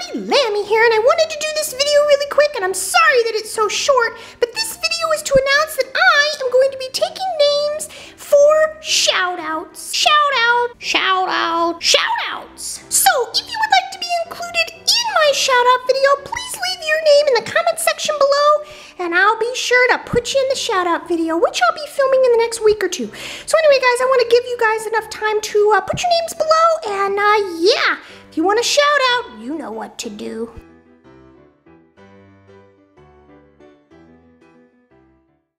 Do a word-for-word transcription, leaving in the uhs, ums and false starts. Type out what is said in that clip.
Lammy here, and I wanted to do this video really quick, and I'm sorry that it's so short, but this video is to announce that I am going to be taking names for shout-outs. Shout-out, shout-out, shout-outs. So, if you would like to be included in my shout-out video, please leave your name in the comment section below, and I'll be sure to put you in the shout-out video, which I'll be filming in the next week or two. So anyway, guys, I want to give you guys enough time to uh, put your names below, and uh, yeah, if you want to shout out, you know what to do.